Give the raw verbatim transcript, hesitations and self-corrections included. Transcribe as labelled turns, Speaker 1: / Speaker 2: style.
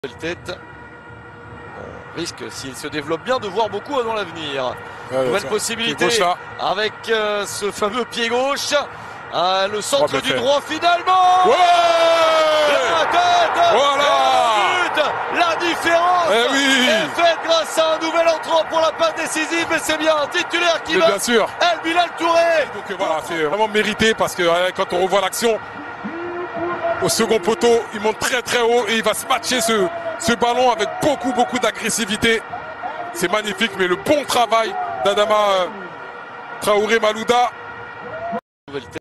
Speaker 1: Tête. On risque, s'il se développe bien, de voir beaucoup dans l'avenir.
Speaker 2: Ouais,
Speaker 1: Nouvelle
Speaker 2: ça,
Speaker 1: possibilité
Speaker 2: gauche,
Speaker 1: avec euh, ce fameux pied gauche. Euh, le centre
Speaker 2: oh,
Speaker 1: du
Speaker 2: fait.
Speaker 1: droit finalement.
Speaker 2: Ouais,
Speaker 1: la tête.
Speaker 2: voilà.
Speaker 1: Et le but. La différence
Speaker 2: eh oui.
Speaker 1: est faite grâce à un nouvel entrant pour la passe décisive. Et c'est bien un titulaire qui
Speaker 2: mais
Speaker 1: va.
Speaker 2: bien sûr.
Speaker 1: El Bilal Touré.
Speaker 2: Donc voilà, c'est vraiment mérité parce que euh, quand on revoit l'action, au second poteau, il monte très très haut et il va se matcher ce, ce ballon avec beaucoup beaucoup d'agressivité. C'est magnifique, mais le bon travail d'Adama euh, Traoré Malouda.